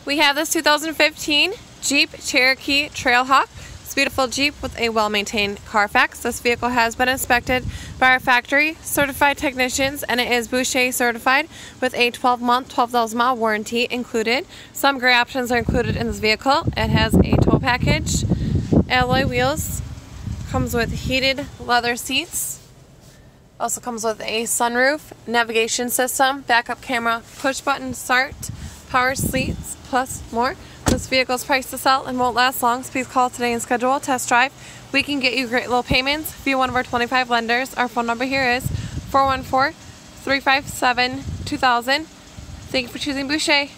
We have this 2015 Jeep Cherokee Trailhawk. It's a beautiful Jeep with a well-maintained Carfax. This vehicle has been inspected by our factory certified technicians, and it is Boucher certified with a 12-month, 12,000-mile warranty included. Some gray options are included in this vehicle. It has a tow package, alloy wheels, comes with heated leather seats, also comes with a sunroof, navigation system, backup camera, push button start, power seats, plus more. This vehicle is priced to sell and won't last long, so please call today and schedule a test drive. We can get you great low payments via one of our 25 lenders. Our phone number here is 414-357-2000. Thank you for choosing Boucher.